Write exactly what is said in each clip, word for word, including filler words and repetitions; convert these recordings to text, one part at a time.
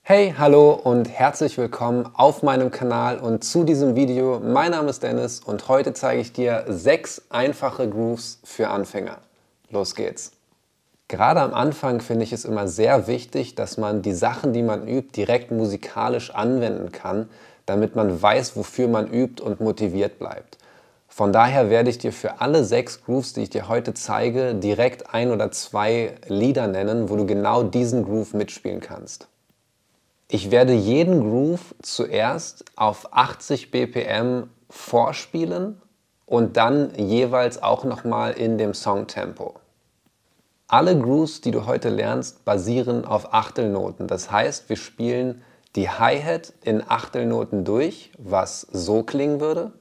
Hey, hallo und herzlich willkommen auf meinem Kanal und zu diesem Video. Mein Name ist Dennis und heute zeige ich dir sechs einfache Grooves für Anfänger. Los geht's! Gerade am Anfang finde ich es immer sehr wichtig, dass man die Sachen, die man übt, direkt musikalisch anwenden kann, damit man weiß, wofür man übt und motiviert bleibt. Von daher werde ich dir für alle sechs Grooves, die ich dir heute zeige, direkt ein oder zwei Lieder nennen, wo du genau diesen Groove mitspielen kannst. Ich werde jeden Groove zuerst auf achtzig B P M vorspielen und dann jeweils auch nochmal in dem Songtempo. Alle Grooves, die du heute lernst, basieren auf Achtelnoten. Das heißt, wir spielen die Hi-Hat in Achtelnoten durch, was so klingen würde.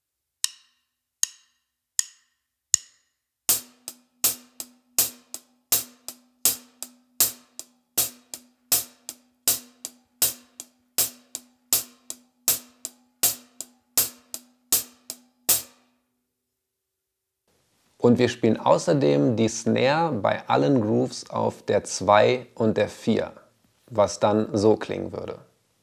Und wir spielen außerdem die Snare bei allen Grooves auf der zwei und der vier, was dann so klingen würde.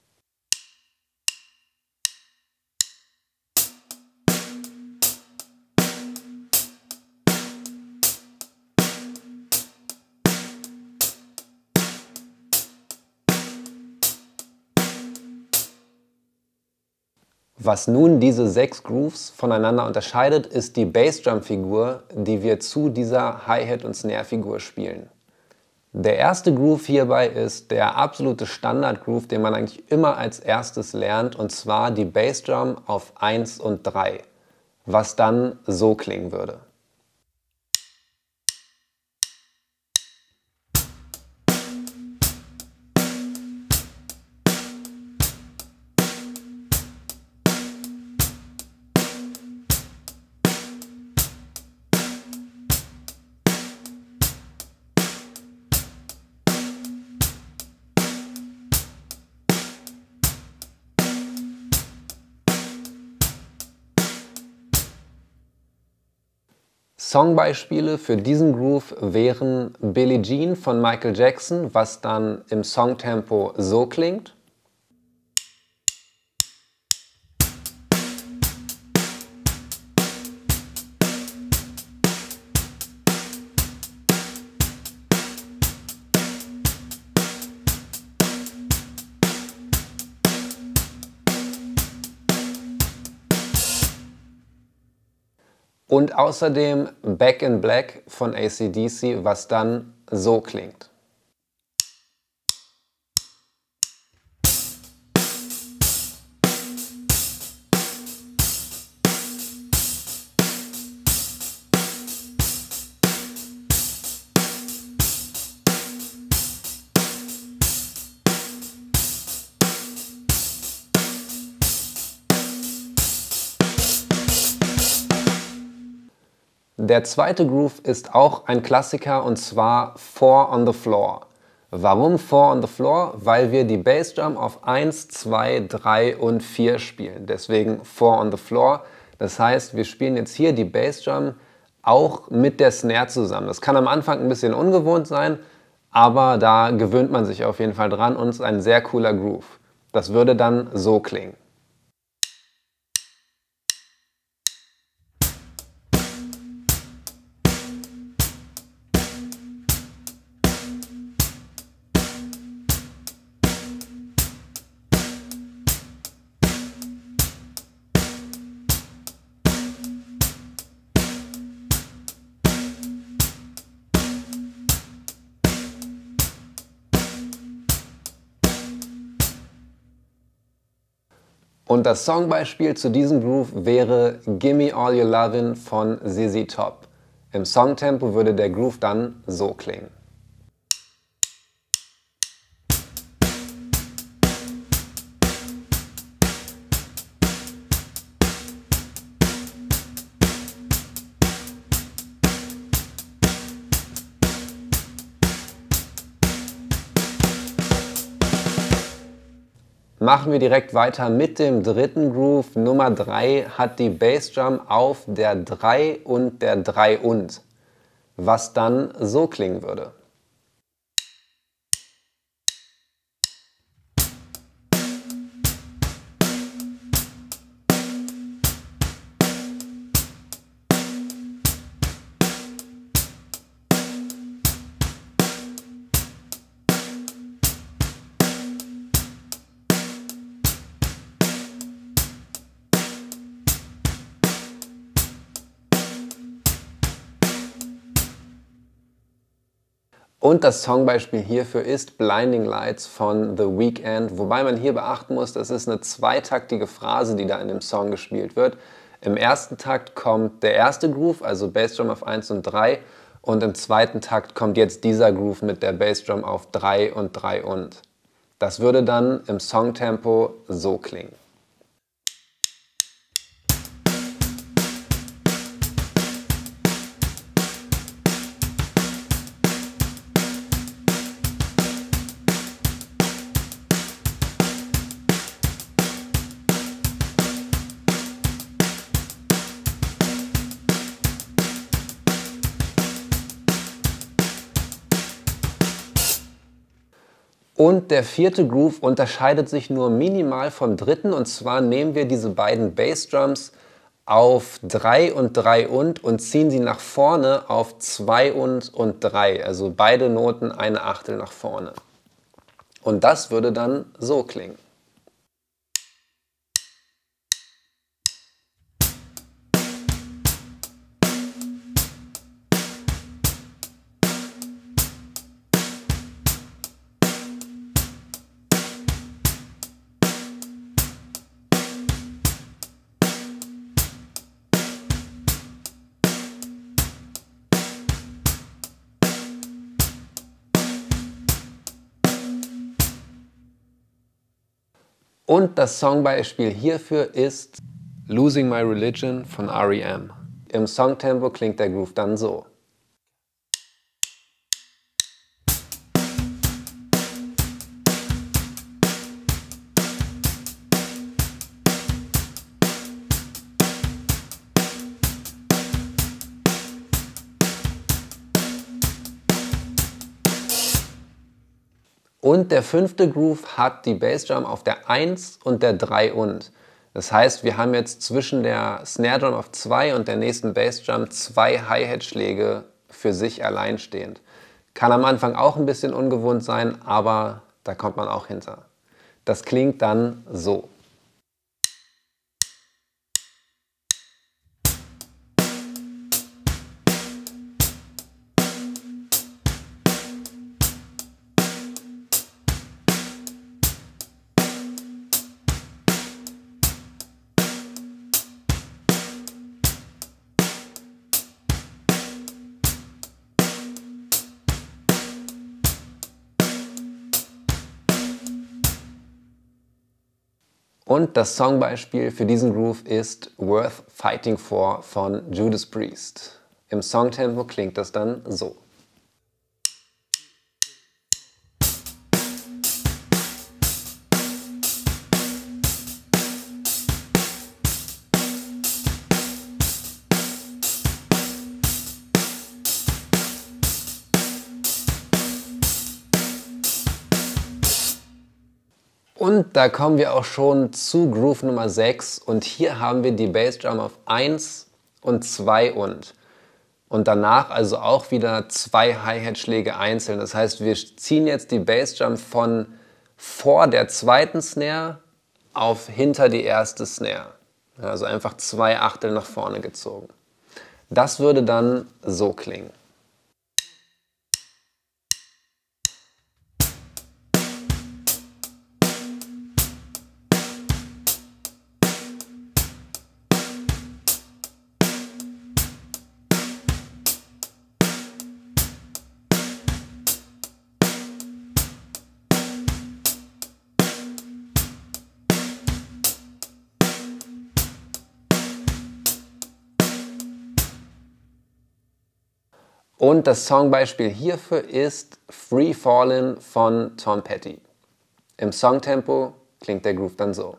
Was nun diese sechs Grooves voneinander unterscheidet, ist die Bassdrum-Figur, die wir zu dieser Hi-Hat- und Snare-Figur spielen. Der erste Groove hierbei ist der absolute Standard-Groove, den man eigentlich immer als erstes lernt, und zwar die Bassdrum auf eins und drei, was dann so klingen würde. Songbeispiele für diesen Groove wären Billie Jean von Michael Jackson, was dann im Songtempo so klingt. Und außerdem Back in Black von A C D C, was dann so klingt. Der zweite Groove ist auch ein Klassiker, und zwar Four on the Floor. Warum Four on the Floor? Weil wir die Bassdrum auf eins, zwei, drei und vier spielen. Deswegen Four on the Floor. Das heißt, wir spielen jetzt hier die Bassdrum auch mit der Snare zusammen. Das kann am Anfang ein bisschen ungewohnt sein, aber da gewöhnt man sich auf jeden Fall dran und es ist ein sehr cooler Groove. Das würde dann so klingen. Und das Songbeispiel zu diesem Groove wäre Gimme All Your Lovin' von Z Z Top. Im Songtempo würde der Groove dann so klingen. Machen wir direkt weiter mit dem dritten Groove. Nummer drei hat die Bassdrum auf der drei und der drei und, was dann so klingen würde. Und das Songbeispiel hierfür ist Blinding Lights von The Weeknd, wobei man hier beachten muss, das ist eine zweitaktige Phrase, die da in dem Song gespielt wird. Im ersten Takt kommt der erste Groove, also Bassdrum auf eins und drei, und im zweiten Takt kommt jetzt dieser Groove mit der Bassdrum auf drei und drei und. Das würde dann im Songtempo so klingen. Und der vierte Groove unterscheidet sich nur minimal vom dritten, und zwar nehmen wir diese beiden Bassdrums auf drei und drei und und ziehen sie nach vorne auf zwei und und drei, also beide Noten eine Achtel nach vorne. Und das würde dann so klingen. Und das Songbeispiel hierfür ist Losing My Religion von R E M. Im Songtempo klingt der Groove dann so. Und der fünfte Groove hat die Bassdrum auf der eins und der drei und. Das heißt, wir haben jetzt zwischen der Snare Drum auf zwei und der nächsten Bassdrum zwei Hi-Hat-Schläge für sich alleinstehend. Kann am Anfang auch ein bisschen ungewohnt sein, aber da kommt man auch hinter. Das klingt dann so. Und das Songbeispiel für diesen Groove ist Worth Fighting For von Judas Priest. Im Songtempo klingt das dann so. Und da kommen wir auch schon zu Groove Nummer sechs, und hier haben wir die Bassdrum auf eins und zwei und. Und danach also auch wieder zwei Hi-Hat-Schläge einzeln. Das heißt, wir ziehen jetzt die Bassdrum von vor der zweiten Snare auf hinter die erste Snare. Also einfach zwei Achtel nach vorne gezogen. Das würde dann so klingen. Und das Songbeispiel hierfür ist Free Fallin' von Tom Petty. Im Songtempo klingt der Groove dann so.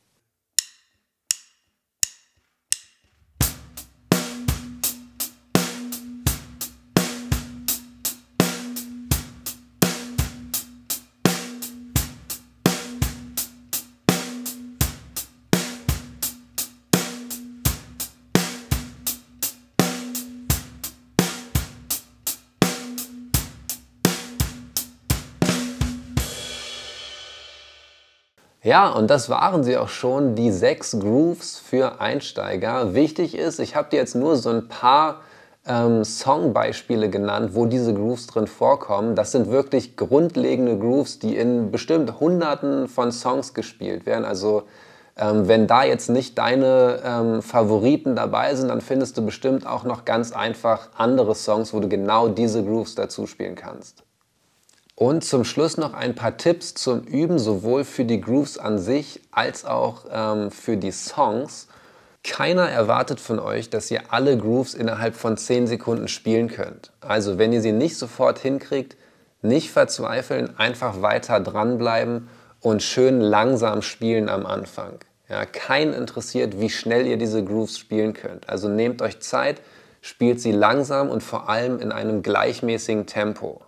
Ja, und das waren sie auch schon, die sechs Grooves für Einsteiger. Wichtig ist, ich habe dir jetzt nur so ein paar ähm, Songbeispiele genannt, wo diese Grooves drin vorkommen. Das sind wirklich grundlegende Grooves, die in bestimmt Hunderten von Songs gespielt werden. Also ähm, wenn da jetzt nicht deine ähm, Favoriten dabei sind, dann findest du bestimmt auch noch ganz einfach andere Songs, wo du genau diese Grooves dazu spielen kannst. Und zum Schluss noch ein paar Tipps zum Üben, sowohl für die Grooves an sich als auch ähm, für die Songs. Keiner erwartet von euch, dass ihr alle Grooves innerhalb von zehn Sekunden spielen könnt. Also wenn ihr sie nicht sofort hinkriegt, nicht verzweifeln, einfach weiter dranbleiben und schön langsam spielen am Anfang. Ja, keinen interessiert, wie schnell ihr diese Grooves spielen könnt. Also nehmt euch Zeit, spielt sie langsam und vor allem in einem gleichmäßigen Tempo.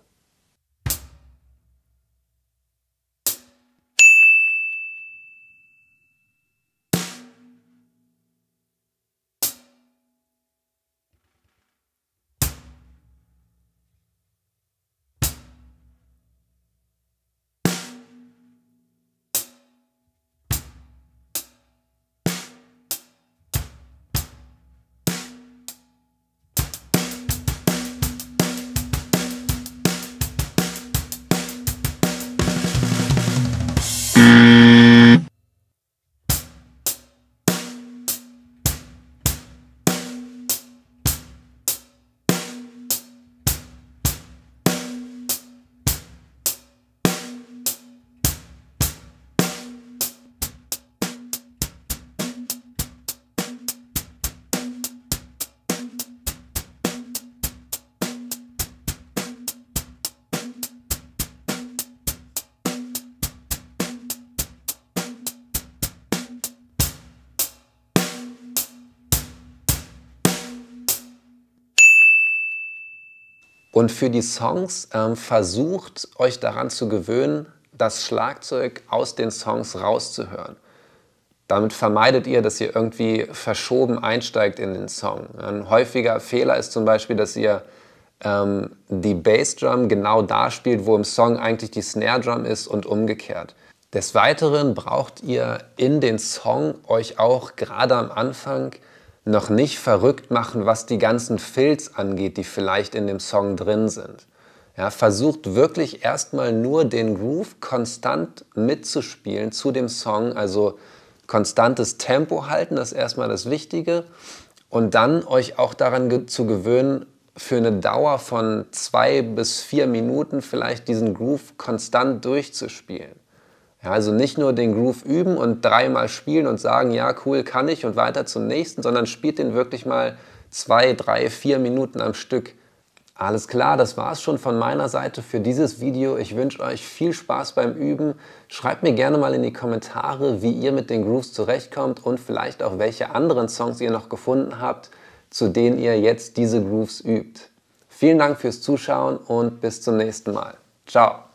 Und für die Songs ähm, versucht euch daran zu gewöhnen, das Schlagzeug aus den Songs rauszuhören. Damit vermeidet ihr, dass ihr irgendwie verschoben einsteigt in den Song. Ein häufiger Fehler ist zum Beispiel, dass ihr ähm, die Bassdrum genau da spielt, wo im Song eigentlich die Snare Drum ist und umgekehrt. Des Weiteren braucht ihr in den Song euch auch gerade am Anfang noch nicht verrückt machen, was die ganzen Fills angeht, die vielleicht in dem Song drin sind. Ja, versucht wirklich erstmal nur den Groove konstant mitzuspielen zu dem Song, also konstantes Tempo halten, das ist erstmal das Wichtige. Und dann euch auch daran ge- zu gewöhnen, für eine Dauer von zwei bis vier Minuten vielleicht diesen Groove konstant durchzuspielen. Ja, also nicht nur den Groove üben und dreimal spielen und sagen, ja cool, kann ich und weiter zum nächsten, sondern spielt den wirklich mal zwei, drei, vier Minuten am Stück. Alles klar, das war es schon von meiner Seite für dieses Video. Ich wünsche euch viel Spaß beim Üben. Schreibt mir gerne mal in die Kommentare, wie ihr mit den Grooves zurechtkommt und vielleicht auch welche anderen Songs ihr noch gefunden habt, zu denen ihr jetzt diese Grooves übt. Vielen Dank fürs Zuschauen und bis zum nächsten Mal. Ciao!